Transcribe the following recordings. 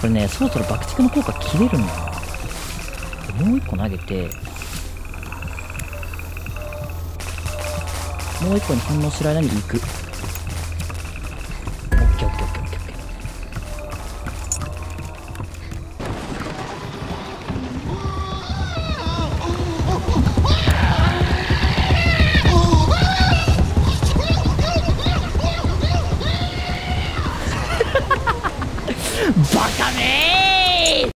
これね、そろそろ爆竹の効果切れるんだな。もう一個投げて、もう一個に反応してる間に行く。オッケーオッケーオッケーオッケーオッケー。バカねー。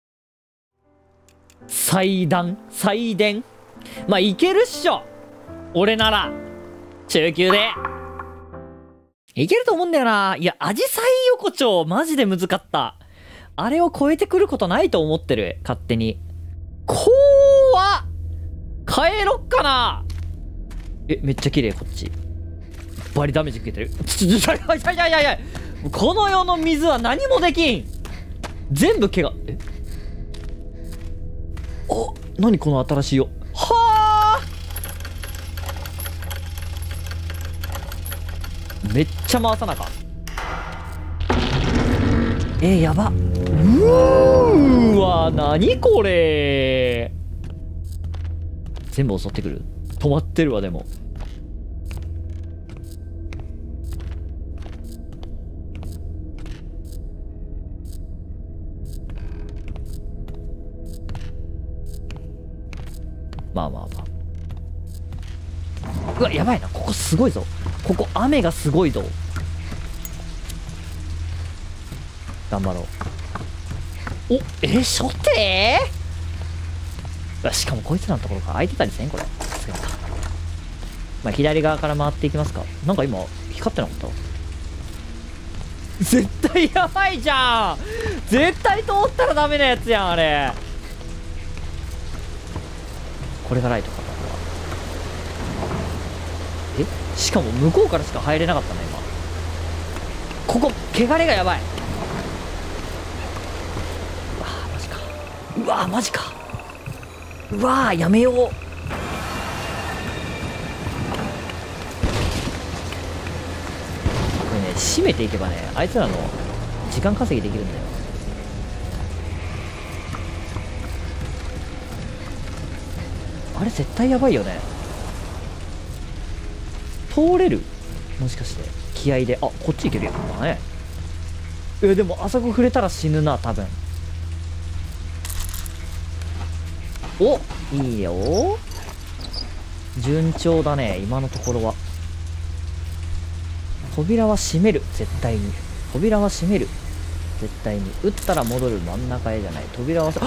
祭壇祭電、まあいけるっしょ、俺なら中級でいけると思うんだよな。いや、アジサイ横丁マジで難かった。あれを超えてくることないと思ってる、勝手に。怖っ。帰ろっかな。めっちゃ綺麗、こっち。バリダメージ受けてる。いやこの世の水は何もできん。全部怪我。何この新しいよ。はあ、めっちゃ回さなか。やば。何これ。全部襲ってくる。止まってるわ。でもまあうわ、やばいな。ここすごいぞ。ここ雨がすごいぞ。頑張ろう。初手。しかもこいつらのところが空いてたりせんこれ。まあ左側から回っていきますか。なんか今光ってなかった。絶対やばいじゃん。絶対通ったらダメなやつやんあれ。これがライトか。しかも向こうからしか入れなかったね今。ここ汚れがやばい。うわマジか。うわやめよう。これね、閉めていけばね、あいつらの時間稼ぎできるんだよ。あれ絶対やばいよね。通れる？もしかして気合で。こっち行けるやんかね。でもあそこ触れたら死ぬな多分。いいよ、順調だね今のところは。扉は閉める、絶対に。扉は閉める、絶対に。撃ったら戻る、真ん中へじゃない。扉は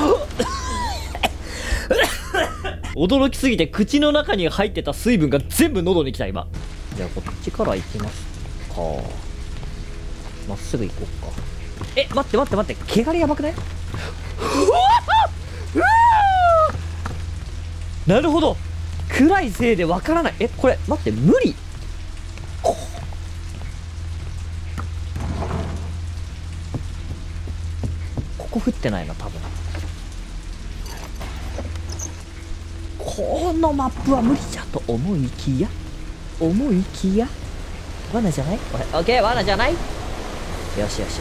驚きすぎて口の中に入ってた水分が全部喉に来た今。じゃあこっちから行きますか。まっすぐ行こうか。待って、毛刈りやばくない？なるほど、暗いせいでわからない。これ待って、無理。ここ降ってないな多分。このマップは無理じゃと思いきや罠じゃないこれ。オッケー、罠じゃない。よし。し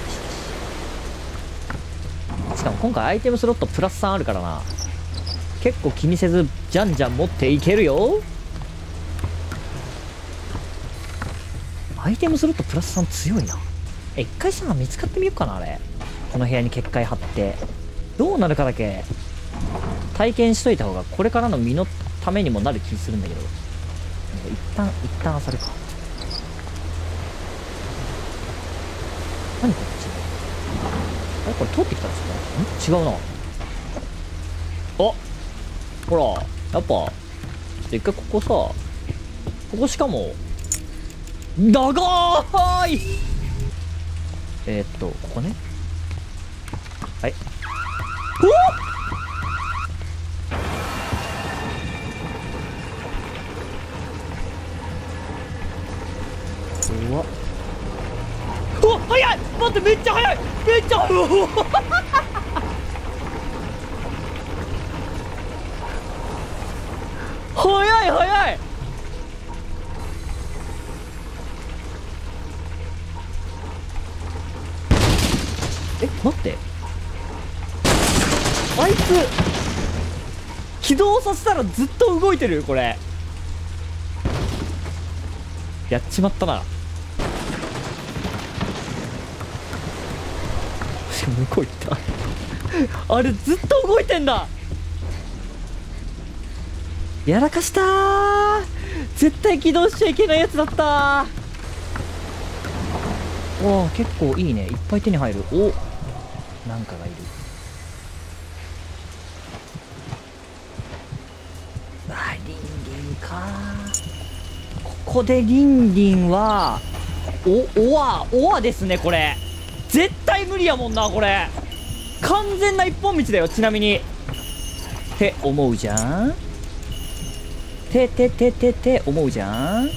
かも今回アイテムスロットプラス3あるからな。結構気にせずじゃんじゃん持っていけるよ。アイテムスロットプラス3強いな。一回さ見つかってみようかなあれ。この部屋に結界貼ってどうなるかだけ体験しといた方がこれからの身のためにもなる気するんだけど。一旦漁るか。何こっち。これ通ってきたんですか。違うな。ほらやっぱちょっと一回ここさ、ここしかも長い。ここね。はい。早い。待って、めっちゃ早い。早い。こ待って。あいつ、起動させたらずっと動いてるこれ。やっちまったな。向こう行ったあれずっと動いてんだ。やらかしたー。絶対起動しちゃいけないやつだったー。おー、結構いいね。いっぱい手に入る。お、なんかがいる。あ、リンリンか。ここでリンリンはオアですね。これ絶対無理やもんな。これ完全な一本道だよ、ちなみにって思うじゃん。て思うじゃん。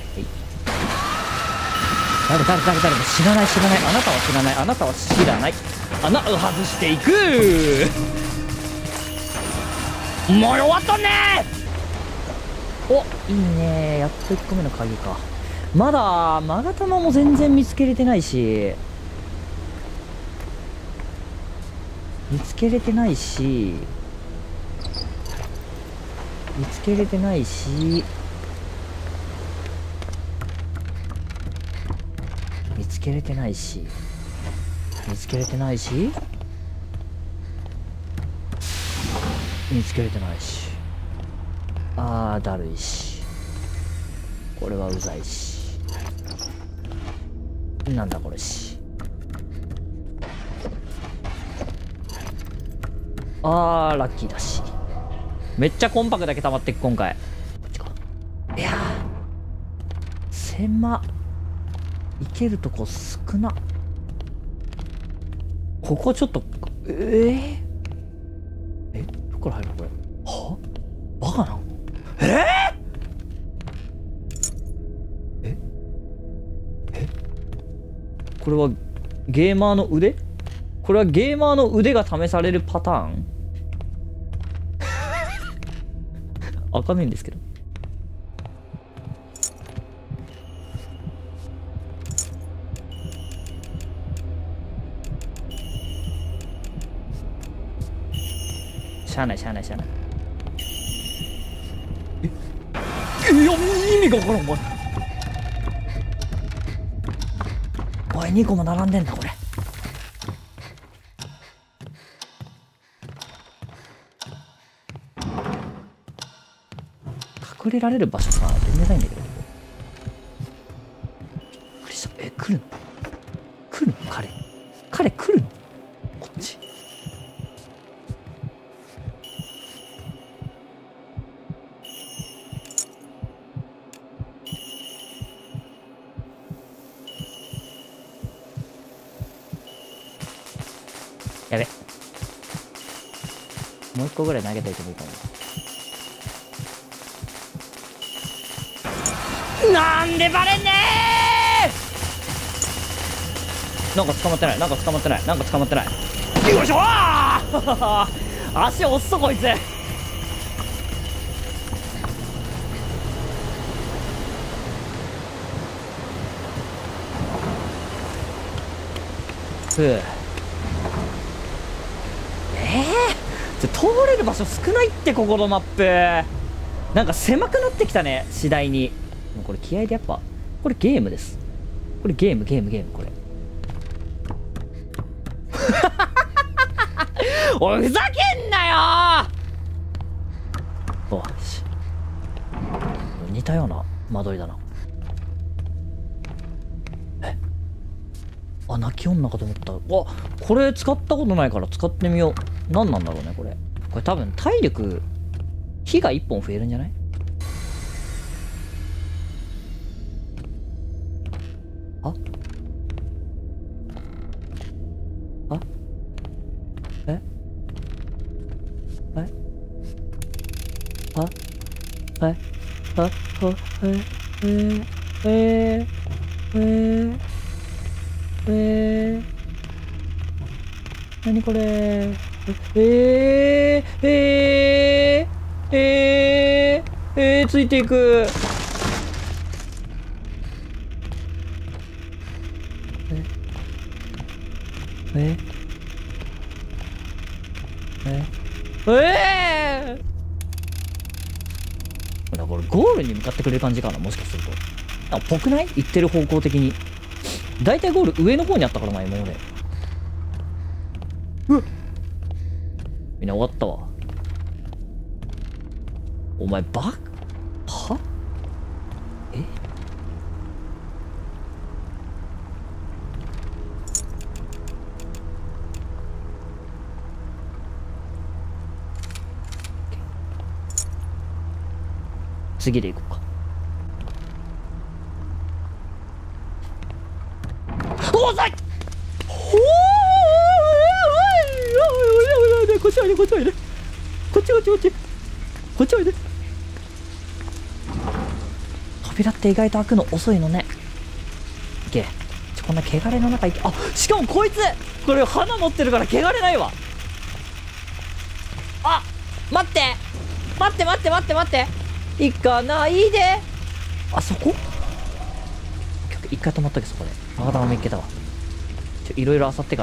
誰も知らない。あなたは知らない。あなたは知らない。穴を外していく。もう終わったねー。お、いいね。やっと1個目の鍵か。まだマガタマも全然見つけれてないし見つけれてないし見つけれてないし見つけれてないし見つけれてないし見つけれてないし、あーだるいし、これはうざいし、なんだこれし、あーラッキーだし、めっちゃコンパクだけ溜まってく今回。こっちか。いやー狭いけるとこ少な。ここちょっとどこから入るのこれ。はバカなの。これはゲーマーの腕？これはゲーマーの腕が試されるパターン開かないんですけど。しゃあない。いや、意味が分からん。おい2個も並んでんだこれ。隠れられる場所さ全然ないんだけど。来るの彼来るのこっち。やべ、もう一個ぐらい投げといてもいいかも。なんでバレんねー。なんか捕まってない。よいしょー足押すぞこいつ。通れる場所少ないって。ここのマップなんか狭くなってきたね次第に。もうこれ気合でやっぱこれゲームです。これゲームこれおいふざけんなよー。おし似たような間取りだな。泣き女かと思った。これ使ったことないから使ってみよう。何なんだろうねこれ。これ多分体力火が1本増えるんじゃない？何これ。ついていく。 だからこれゴールに向かってくれる感じかな、もしかすると。あ、ぽくない？行ってる方向的に。だいたいゴール上の方にあったからな、今まで。みんな終わったわ。お前は？え？次で行こうか。おざい！こっちおいで、こっちおいで。こっち。こっちおいで。扉って意外と開くの遅いのね。いけ。こんな汚れの中行け。あ、しかもこいつこれ花持ってるから汚れないわ。あ、待って行かないで。あそこ一回止まったけど、そこでまた見っけたわ。いろいろ漁ってから。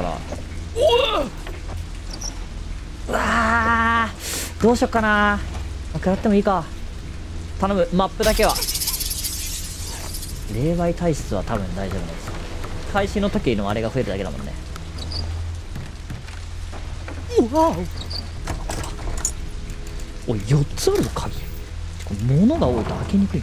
うわー、どうしよっかな。食らってもいいか。頼む、マップだけは。霊媒体質は多分大丈夫です。開始の時のあれが増えるだけだもんね。うわおい、4つあるの鍵。物が多いと開けにくい。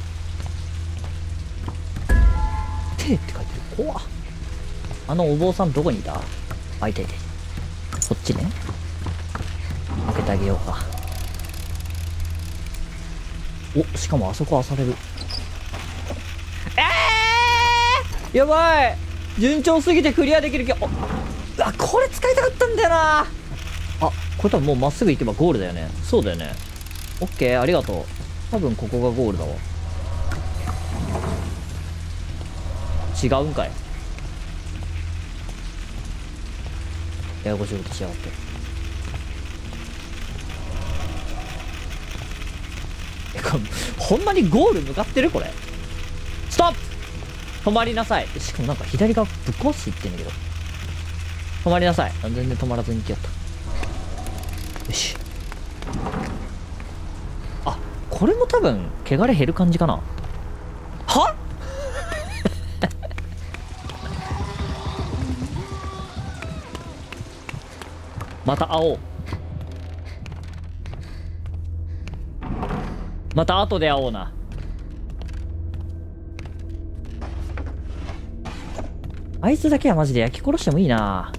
手って書いてる。怖っ。あのお坊さんどこにいた？開いてて。こっちね。開けてあげようか。お、しかもあそこ漁れる。やばい、順調すぎてクリアできるけど。あ、これ使いたかったんだよな。あ、これ多分もうまっすぐ行けばゴールだよね。そうだよね。オッケー、ありがとう。多分ここがゴールだわ。違うんかい。ややこしいことしやがって。これほんまにゴール向かってる？これストップ。止まりなさい。しかもなんか左側ぶっ壊していってんだけど。止まりなさい。全然止まらずに行きよった。よし。あ、これも多分汚れ減る感じかな。はまた会おう。また後で会おうな。あいつだけはマジで焼き殺してもいいな。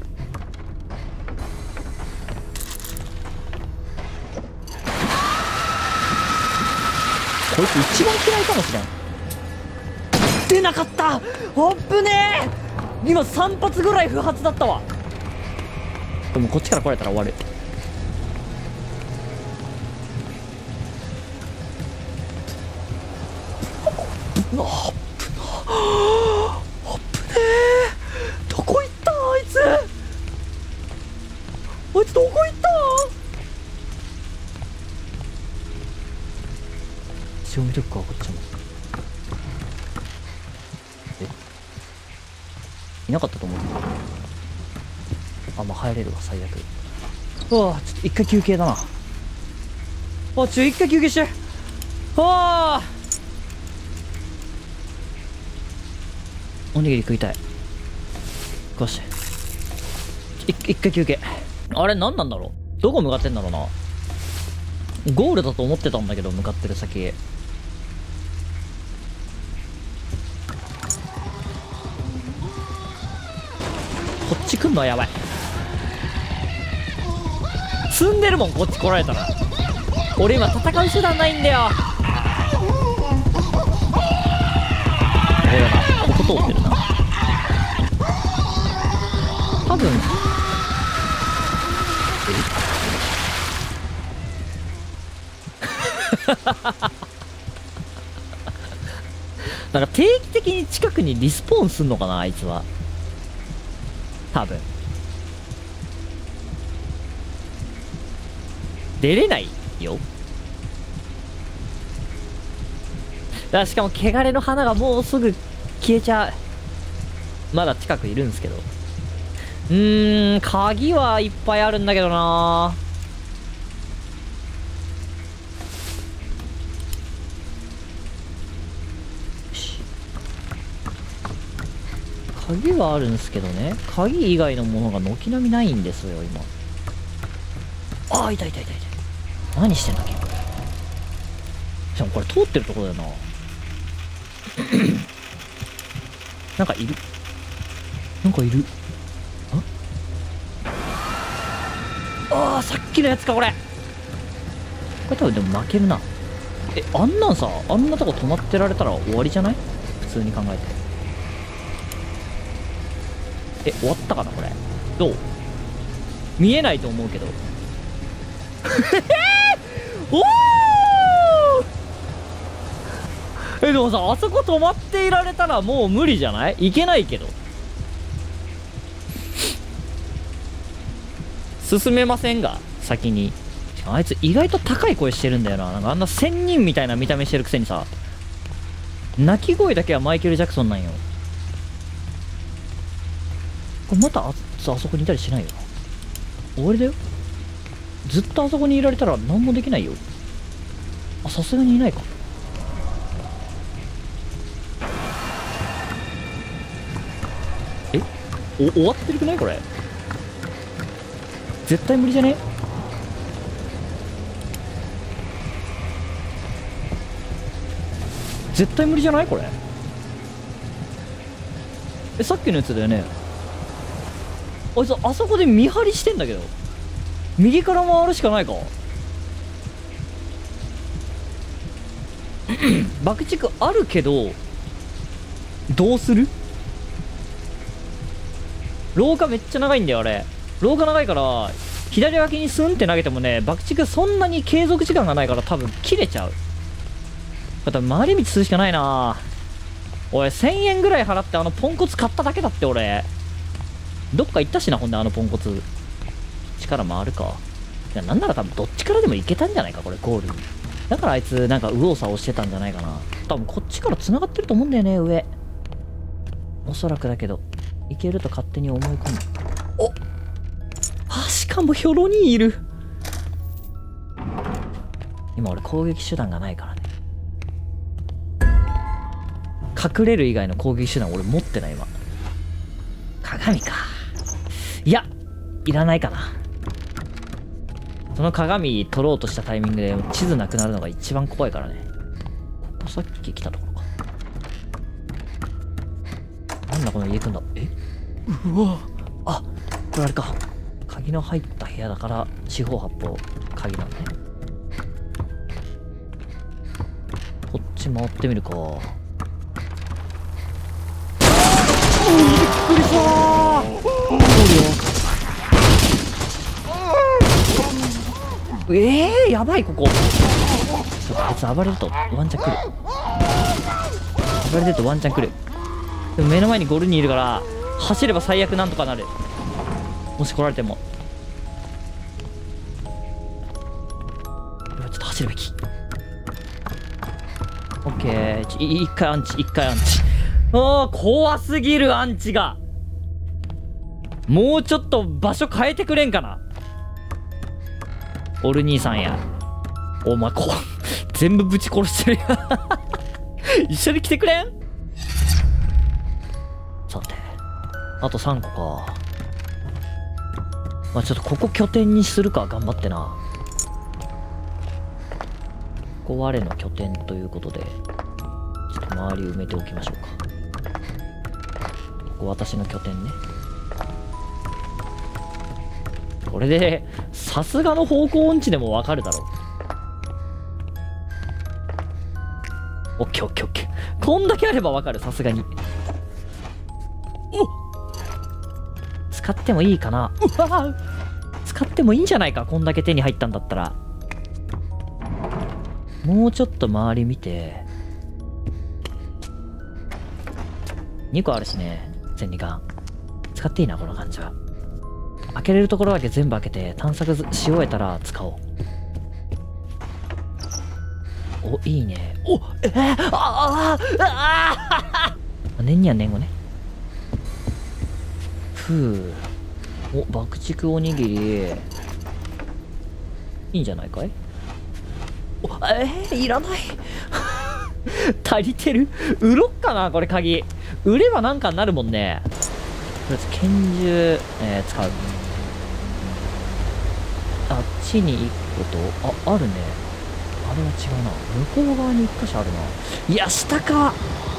こいつ一番嫌いかもしれん。出なかった。あっぶねえ。今3発ぐらい不発だったわ。でもこっちから来られたら終わる。あぶねえ。どこ行ったあいつ。あいつどこ行った。一応見とくか、こっちも。いなかったと思う。あ、まあ入れるわ、最悪。うわ、ちょっと一回休憩だな。一回休憩して。おにぎり食いたい。こうして一回休憩。あれ何なんだろう。どこ向かってんだろうな。ゴールだと思ってたんだけど、向かってる先。こっち来んのはやばい。積んでるもん、こっち来られたら。俺今戦う手段ないんだよ。これだな、ここ通ってるな。多分なんか定期的に近くにリスポーンすんのかな、あいつは。多分出れないよ。しかも汚れの花がもうすぐ消えちゃう。まだ近くいるんですけど。鍵はいっぱいあるんだけどな。 鍵はあるんですけどね、鍵以外のものが軒並みないんですよ今。ああ、いたいたいたいた。何してんだっけ。しかもこれ通ってるところだよな。なんかいる。なんかいる。ああ、さっきのやつかこれ。これ多分でも負けるな。あんなんさ、あんなとこ止まってられたら終わりじゃない？普通に考えて。終わったかなこれ。どう？見えないと思うけど。おお。でもさ、あそこ止まっていられたらもう無理じゃない？いけないけど。進めませんが、先に。あいつ意外と高い声してるんだよな。なんかあんな仙人みたいな見た目してるくせにさ、鳴き声だけはマイケル・ジャクソンなんよ。これまたあそこにいたりしないよな。終わりだよ。ずっとあそこにいられたら何もできないよ。あ、さすがにいないか。終わってるくないこれ。絶対無理じゃね？絶対無理じゃないこれ。さっきのやつだよね。あいつあそこで見張りしてんだけど、右から回るしかないか。爆竹あるけどどうする？廊下めっちゃ長いんだよあれ。廊下長いから左脇にスンって投げてもね、爆竹そんなに継続時間がないから多分切れちゃう。だから回り道するしかないな。おい、1000円ぐらい払ってあのポンコツ買っただけだって俺。どっか行ったしな、ほんであのポンコツ。力回るか。いや、なんなら多分どっちからでも行けたんじゃないかこれ、ゴールに。だからあいつなんか右往左往してたんじゃないかな。多分こっちから繋がってると思うんだよね、上。おそらくだけど、行けると勝手に思い込む。おっ、しかもヒョロにいる。今俺攻撃手段がないからね。隠れる以外の攻撃手段俺持ってない今。鏡か。いや、いらないかな。その鏡取ろうとしたタイミングで地図なくなるのが一番怖いからね。ここさっき来たところか。なんだこの家来んだ。うわ、あ、これあれか。鍵の入った部屋だから四方八方鍵なんだね。こっち回ってみるか。びっくりしたー。やばいここ。あいつ暴れるとワンチャン来る。暴れてるとワンチャン来る。でも目の前にゴルニーいるから走れば最悪なんとかなる。もし来られても。ちょっと走るべき。オッケー。一回アンチ、一回アンチ。ああ、怖すぎるアンチが。もうちょっと場所変えてくれんかな。オル兄さんや。お前全部ぶち殺してるやん。一緒に来てくれん？さて、あと3個か。まあちょっとここ拠点にするか、頑張ってな。ここ我の拠点ということで、ちょっと周り埋めておきましょうか。ここ私の拠点ね。これでさすがの方向音痴でもわかるだろう。オッケーオッケーオッケー。こんだけあればわかる、さすがに。おっ、使ってもいいかな。うわ、使ってもいいんじゃないか、こんだけ手に入ったんだったら。もうちょっと周り見て。2個あるしね、千里眼。使っていいな、この感じは。開けれるところだけ全部開けて探索し終えたら使おう。お、いいね。お、念には念をね。ふう。お、爆竹おにぎり。いいんじゃないかい。お、いらない。足りてる。売ろっかな、これ鍵。 売ればなんかになるもんね。とりあえず拳銃、使う。あっちに1個と、あるね。あれは違うな。向こう側に1箇所あるな。いや、下か。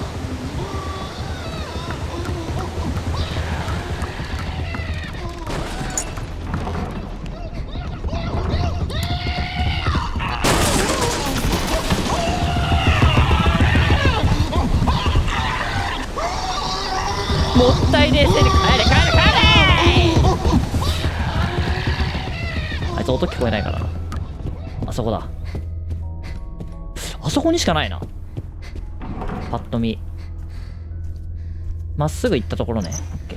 もったいねえせいに帰れ。あいつ音聞こえないからな。あそこだ。あそこにしかないな。パッと見。まっすぐ行ったところね。オッケ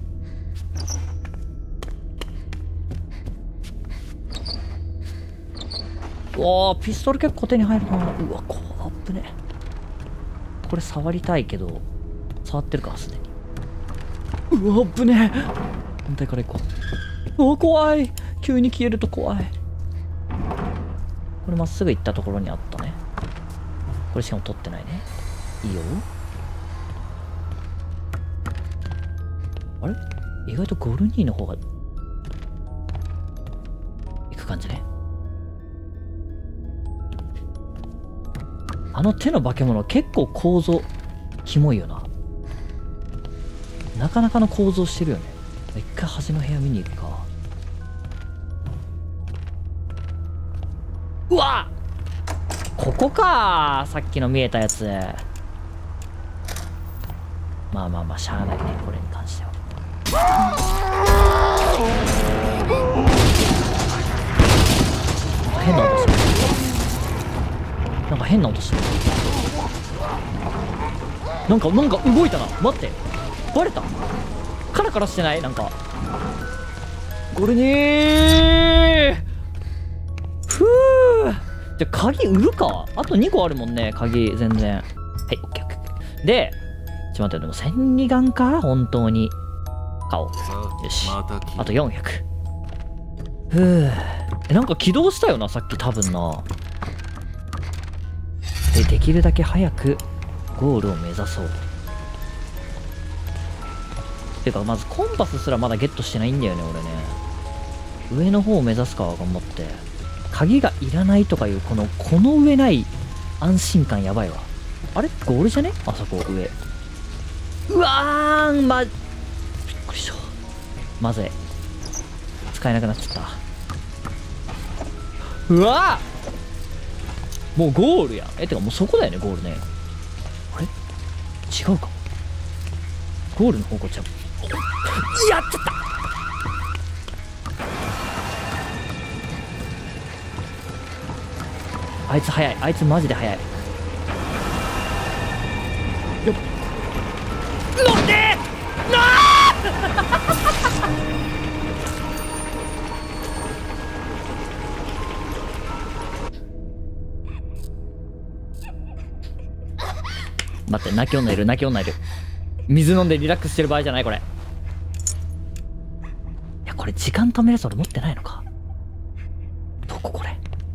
ー。おー、ピストル結構手に入るな。うわ、こう、あっぶね。これ触りたいけど、触ってるか、すでに。うわ、危ねえ。反対から行こう。お、怖い。急に消えると怖い。これまっすぐ行ったところにあったね。これしかも取ってないね。いいよ。あれ、意外とゴルニーの方が行く感じね。あの手の化け物結構構造キモいよな。なかなかの構造してるよね。一回端の部屋見に行くか。うわっ、ここか。さっきの見えたやつ。まあまあまあしゃあないね、これに関しては。変な音してる。なんか変な音してる。なんか動いたな。待って、バレた。カラカラしてない？なんかこれにふう。じゃあ鍵売るか。あと2個あるもんね、鍵。全然。はい、オッケーオッケー。で、ちょっと待って、でも12眼か本当に買おう。よし、あと400。ふう。なんか起動したよな、さっき多分な。できるだけ早くゴールを目指そう。てか、まずコンパスすらまだゲットしてないんだよね、俺ね。上の方を目指すかは頑張って。鍵がいらないとかいう、この上ない安心感やばいわ。あれゴールじゃね？あそこ、上。うわーん、びっくりした。まずい。使えなくなっちゃった。うわー、もうゴールや。てかもうそこだよね、ゴールね。あれ違うか。ゴールの方向ちゃう。やっちゃった。あいつ早い。あいつマジで早い。よっ、乗ってーなー待って、泣き女いる。水飲んでリラックスしてる場合じゃない、これ。いや、これ時間止めるやつ俺持ってないのか。どここれ。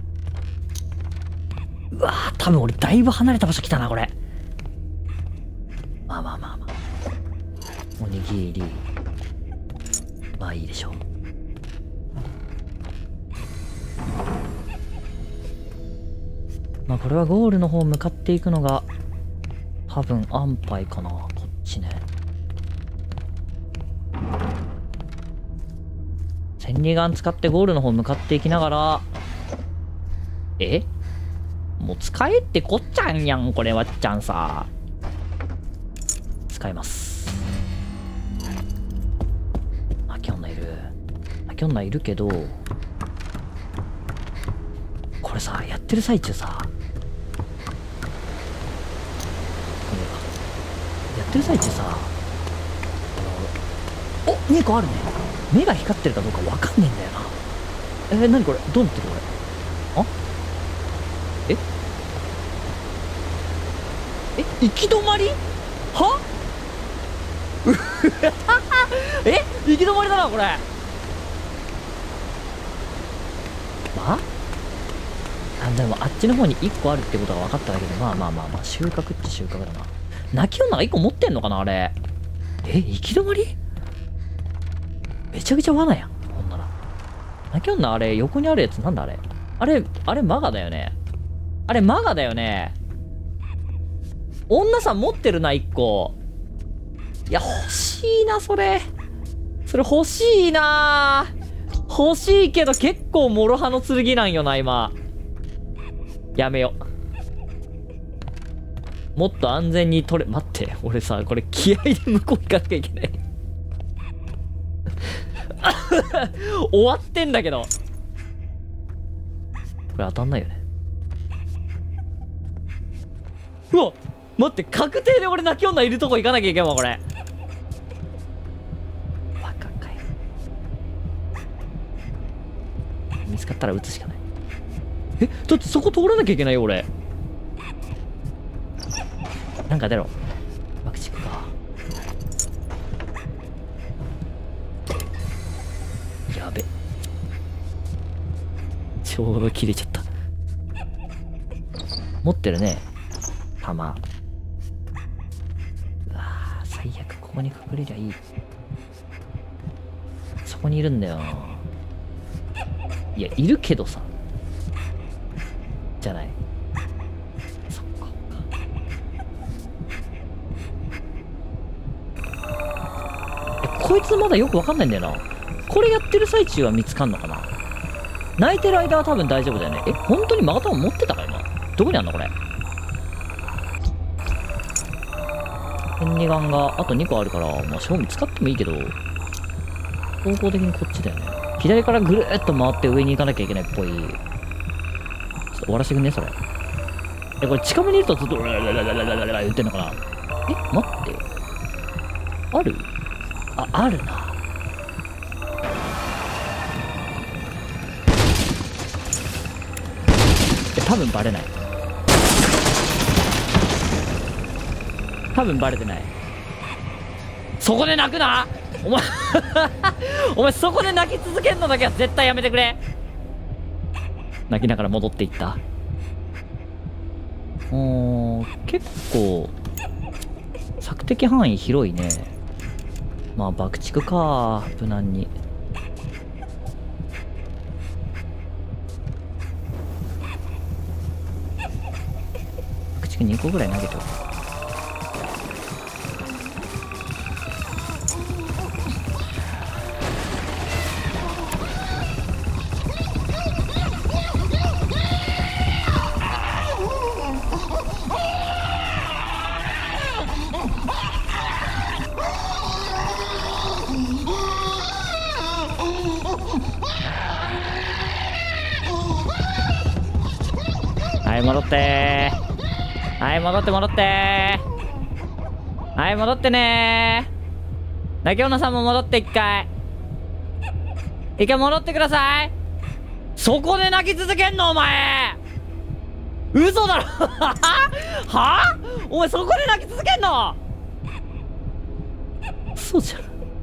うわー、多分俺だいぶ離れた場所来たな、これ。まあおにぎり、まあいいでしょう。まあこれはゴールの方向かっていくのが多分安牌かな。こっちね。千里眼使ってゴールの方向かっていきながら、もう使えってこっちゃんやん、これわっちゃんさ。使います。泣き女いるけど、これさ、やってる最中さ、お、2個あるね。目が光ってるかどうかわかんねえんだよな。何これ、どうなってるこれ。行き止まりは行き止まりだな、これ。でもあっちの方に1個あるってことが分かっただけで、まあ収穫っちゃ収穫だな。 泣き女が1個持ってんのかなあれ。行き止まりめちゃくちゃ罠やん。ほんなら。泣き女あれ、横にあるやつなんだあれ。あれマガだよね。あれマガだよね。女さん持ってるな、1個。いや、欲しいな、それ。それ欲しいな。欲しいけど結構諸刃の剣なんよな、今。やめよ。もっと安全に待って、俺さ、これ気合で向こう行かなきゃいけない。終わってんだけど。これ当たんないよね。うわ待って、確定で俺泣き女いるとこ行かなきゃいけんわ、これ。バカかよ。見つかったら撃つしかない。だってそこ通らなきゃいけないよ、俺。なんか出ろ。爆竹か。やべ。ちょうど切れちゃった。持ってるね。弾。うわー、最悪ここに隠れりゃいい。そこにいるんだよ。いや、いるけどさ。じゃない。そっか。こいつまだよくわかんないんだよな。これやってる最中は見つかんのかな。泣いてる間は多分大丈夫だよね。本当にマガタマ持ってたか今。どこにあんのこれ。変二眼があと2個あるから、まあ正味使ってもいいけど、方向的にこっちだよね。左からぐるーっと回って上に行かなきゃいけないっぽい。ちょっと終わらせてくんねそれ。これ近めにいるとずっと言ってんのかな。待って。ある？あるな。多分バレない。多分バレてない。そこで泣くなお前お前そこで泣き続けんのだけは絶対やめてくれ。泣きながら戻っていった。結構索敵範囲広いね。まあ爆竹か無難に。爆竹2個ぐらい投げておく。はい戻ってー。はい戻って戻ってー。はい戻ってねー。泣き女さんも戻って一回戻ってください。そこで泣き続けんのお前。嘘だろはお前そこで泣き続けんの。嘘じゃん。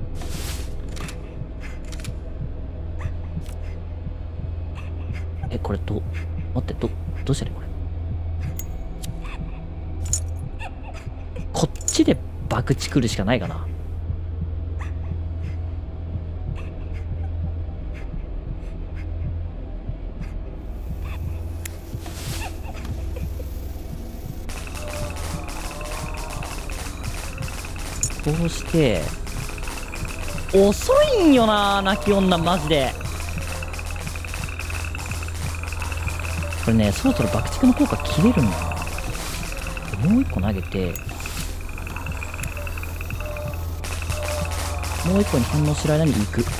これ待ってどうしたらいいこれ。こっちで爆竹来るしかないかな。こうして遅いんよな泣き女マジで。これねそろそろ爆竹の効果切れるんだな。もう一個投げてもう一個に反応する間に行く。オッ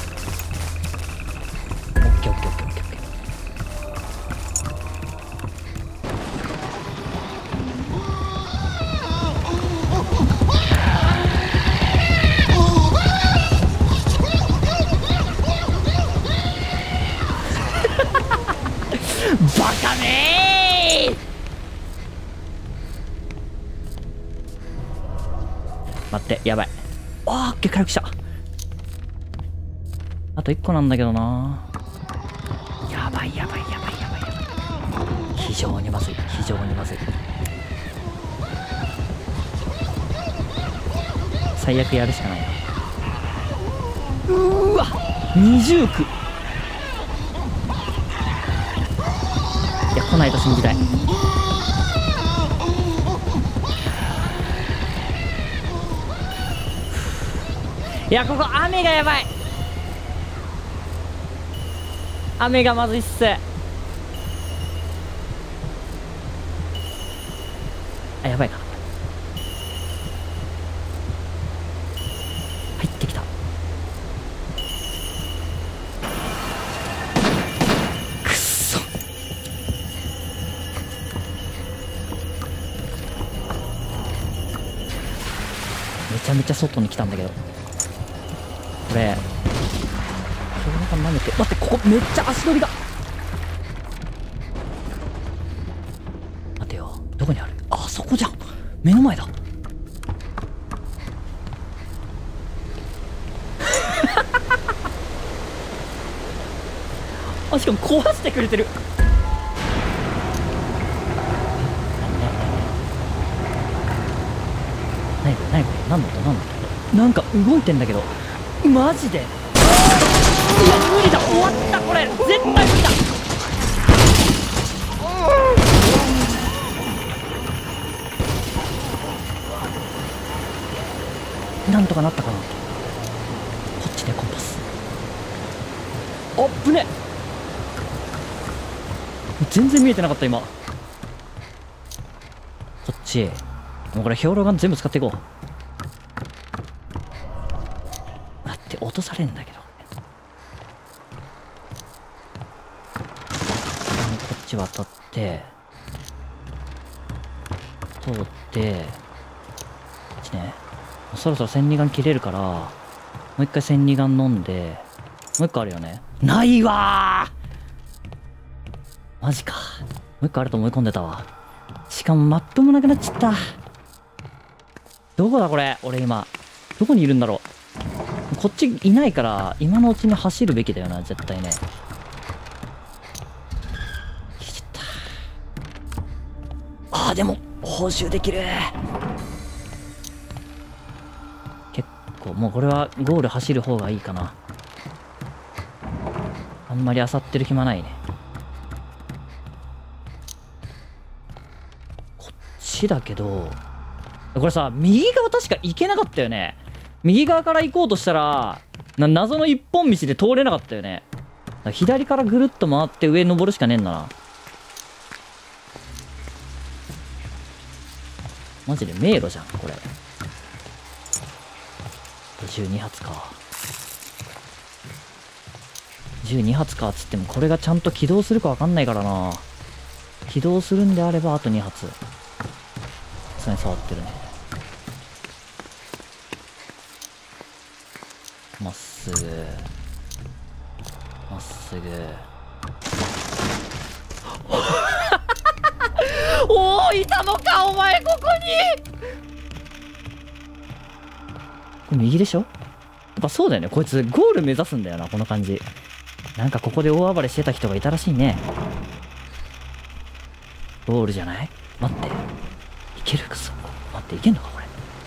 ケーオッケーオッケーオッケーオッケー。バカねー。待ってやばい。あー、回復した。あと1個なんだけどな。やばいやばいやばいやばいやばい。非常にまずい非常にまずい。 最悪やるしかないな。うーわ20区。いや来ないと信じたい。いやここ雨がやばい。雨がまずいっす。あやばいかな。入ってきた。くっそ。めちゃめちゃ外に来たんだけど、これこれが舐めて、待って、ここめっちゃ足取りだ。待てよ、どこにある。あそこじゃん、目の前だ。あしかも壊してくれてる。何これ何これ、何の音何の音。なんか動いてんだけど、マジで。いや無理だ、終わった、これ絶対無理だ。なんとかなったかな。こっちでコンパス。あっぶね、全然見えてなかった今。こっちもうこれ兵糧丸全部使っていこう。待って落とされんだけど、こっち渡って通って、こっちね。そろそろ千里眼切れるから、もう一回千里眼飲んで、もう一個あるよね。ないわー、マジか。もう一個あると思い込んでたわ。しかもマップもなくなっちゃった。どこだこれ、俺今どこにいるんだろう。こっちいないから今のうちに走るべきだよな、絶対ね。あーでも報酬できる。結構もうこれはゴール走る方がいいかな。あんまり漁ってる暇ないね。こっちだけど、これさ右側確か行けなかったよね。右側から行こうとしたら謎の一本道で通れなかったよね。左からぐるっと回って上登るしかねえんだな。マジで迷路じゃんこれ。12発か。12発かっつってもこれがちゃんと起動するか分かんないからな。起動するんであればあと2発。さすがに触ってるね。まっすぐまっすぐ。おおいたのかお前ここに。これ右でしょ。やっぱそうだよね、こいつゴール目指すんだよなこの感じ。なんかここで大暴れしてた人がいたらしいね。ゴールじゃない。待って、いけるか。そ待って、いけんのかこれ。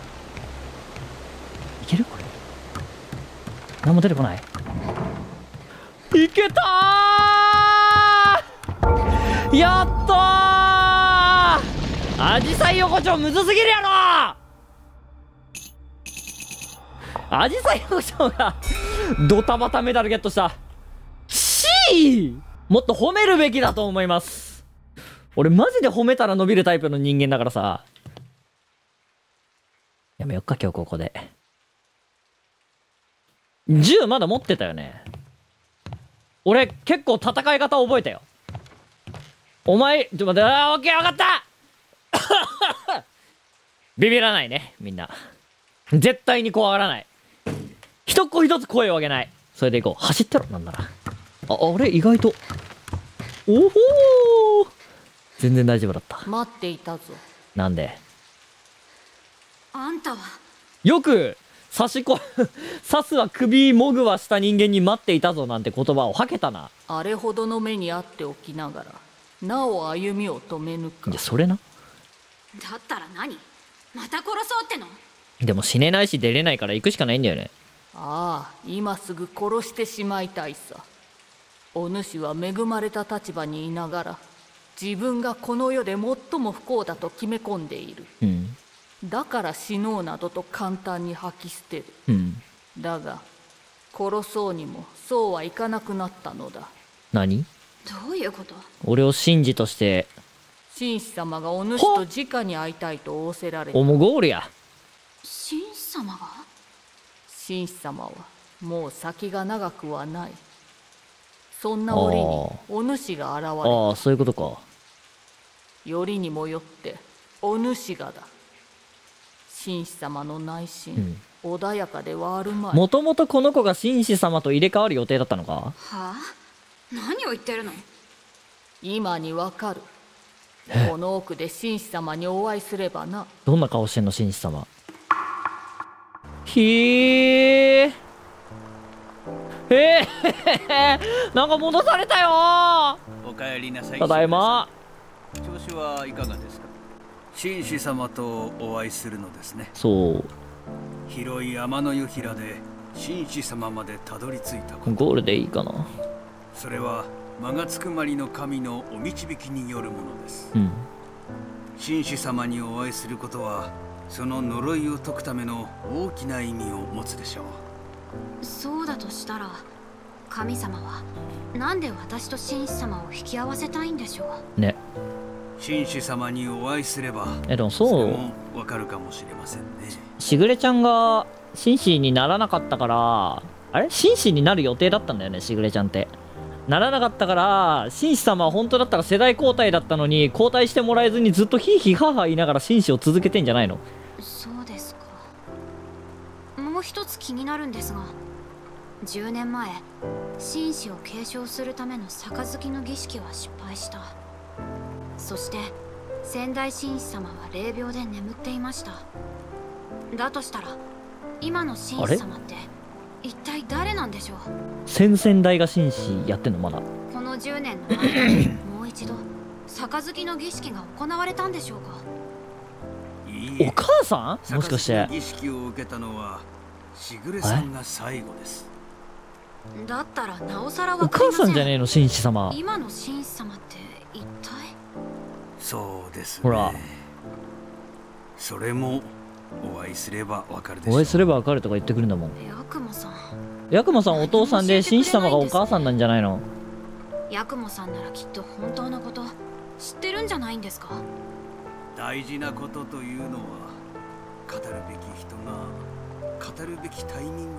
いけるこれ。何も出てこない。いけたー、やったー。アジサイ横丁むずすぎるやろ。アジサイ横丁がドタバタメダルゲットした。もっと褒めるべきだと思います。俺マジで褒めたら伸びるタイプの人間だからさ。やめよっか今日ここで。銃まだ持ってたよね。俺結構戦い方覚えたよ。お前ちょっと待って。あーオッケー分かったビビらないねみんな。絶対に怖がらない。一個一つ声を上げない。それでいこう。走ってろなんなら。あれ意外と。おほー、全然大丈夫だった。 待っていたぞ。 なんで。 あんたはよく刺すは首もぐはした人間に待っていたぞなんて言葉を吐けたな。 あれほどの目にあっておきながらなお歩みを止めぬか。 いやそれな。 だったら何、また殺そうっての。 でも死ねないし出れないから行くしかないんだよね。 ああ、今すぐ殺してしまいたいさ。お主は恵まれた立場にいながら自分がこの世で最も不幸だと決め込んでいる。 うん。 だから死のうなどと簡単に吐き捨てる。 うん。 だが殺そうにもそうはいかなくなったのだ。 何？ どういうこと？ 俺を神事として。 紳士様がお主と直に会いたいと仰せられた。 おもゴールや。 紳士様が？ 紳士様はもう先が長くはない。そんな折にお主が現れた。 ああ、そういうことか。 よりにもよってお主がだ。紳士様の内心、穏やかではあるまい。 もともとこの子が紳士様と入れ替わる予定だったのか？ はあ？何を言ってるの？ 今にわかる。この奥で紳士様にお会いすればな。 どんな顔してんの紳士様。ひーなんか戻されたよ。 お帰りなさい。 ただいま。 調子はいかがですか？紳士様とお会いするのですね。 そう。 広い天の湯平で紳士様までたどり着いたこと。 ゴールでいいかな。 それは間がつくまりの神のお導きによるものです。 うん。 紳士様にお会いすることはその呪いを解くための大きな意味を持つでしょう。 そうだとしたら神様はなんで私と紳士様を引き合わせたいんでしょうね。 紳士様にお会いすればでもそう、 それもわかるかもしれませんね。 しぐれちゃんが紳士にならなかったから、あれ紳士になる予定だったんだよね、しぐれちゃんって。ならなかったから、紳士様は本当だったら世代交代だったのに、交代してもらえずにずっとヒーヒーハーハー言いながら紳士を続けてんじゃないの？ そうですか。もう一つ気になるんですが、10年前紳士を継承するための杯の儀式は失敗した。そして先代紳士様は霊廟で眠っていました。だとしたら今の紳士様って一体誰なんでしょう？ 先々代が紳士やってんのまだ。 この10年の間にもう一度杯の儀式が行われたんでしょうか？ いいえ、 お母さんもしかして。 儀式を受けたのはしぐれさんが最後です。 だったらなおさらおわかりません。 母さんじゃねえの紳士様。 今の紳士様って一体？ そうですね。 ほら、 それもお会いすればわかるでしょう。 お会いすればわかるとか言ってくるんだもん。 ヤクモさん。 ヤクモさんお父さんで、紳士様がお母さんなんじゃないの？ ヤクモさんならきっと本当のこと知ってるんじゃないんですか？ 大事なことというのは語るべき人が語るべきタイミングで語る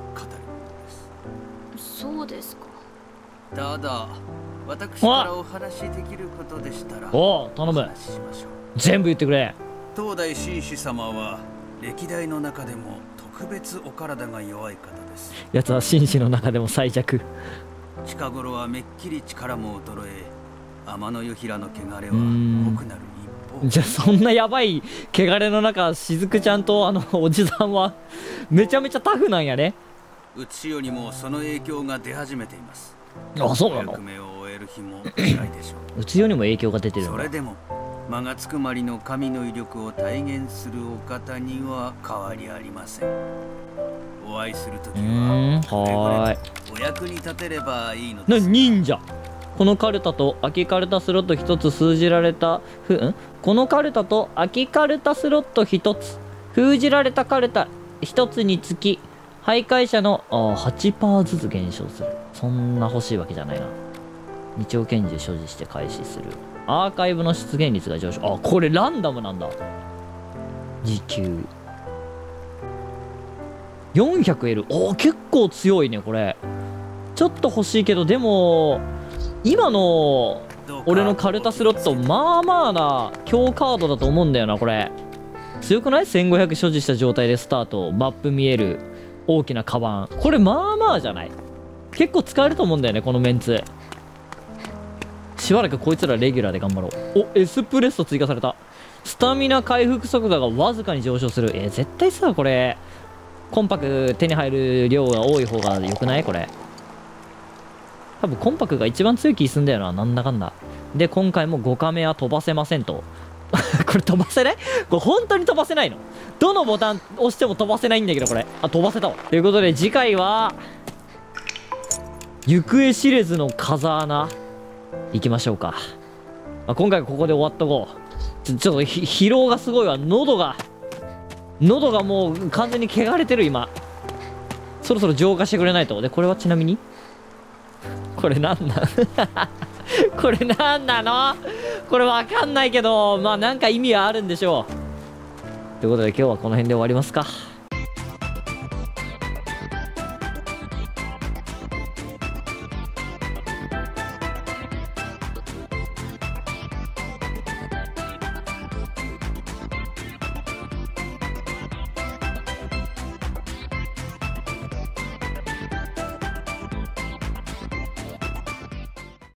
ものです。 そうですか。 ただ私からお話しできることでしたらおお、頼む。 お話ししましょう。 全部言ってくれ。 当代紳士様は歴代の中でも特別お体が弱い方です。 やつは紳士の中でも最弱。 近頃はめっきり力も衰え、天の湯平の汚れは濃くなる一方。 じゃあそんなやばい汚れの中、しずくちゃんとおじさんはめちゃめちゃタフなんやね。 うつしよにもその影響が出始めています。 あ、そうなの？ 役目を終える日も近いでしょう。 うつよにも影響が出てるんだ。 それでも間がつくまりの神の威力を体現するお方には変わりありません。お会いするときははーい。 お役に立てればいいのです。 忍者。このカルタと空きカルタスロット1つ封じられたこのカルタと空きカルタスロット1つ封じられたカルタ1つにつき徘徊者の8% ずつ減少する。そんな欲しいわけじゃないな。二丁拳銃所持して開始する。アーカイブの出現率が上昇。あ、これランダムなんだ。時給 400L。 おー、結構強いねこれ。ちょっと欲しいけど、でも今の俺のカルタスロットまあまあな強カードだと思うんだよな。これ強くない？ 1500 所持した状態でスタート。マップ見える大きなカバン。これまあまあじゃない？結構使えると思うんだよねこのメンツ。しばらくこいつらレギュラーで頑張ろう。お、エスプレッソ追加された。スタミナ回復速度がわずかに上昇する。絶対さ、これコンパク手に入る量が多い方が良くない？これ多分コンパクが一番強い気すんだよな、なんだかんだ。で今回も5カメは飛ばせませんと。 これ飛ばせない？これ本当に飛ばせないの？どのボタン押しても飛ばせないんだけど、これ。あ、飛ばせたわ。ということで次回は、行方知れずの風穴、行きましょうか。今回ここで終わっとこう。ちょっと疲労がすごいわ。喉がもう完全に汚れてる今。そろそろ浄化してくれないと。で、これはちなみにこれなんなんこれなんなの？これわかんないけど、まあなんか意味はあるんでしょう。ということで今日はこの辺で終わりますか。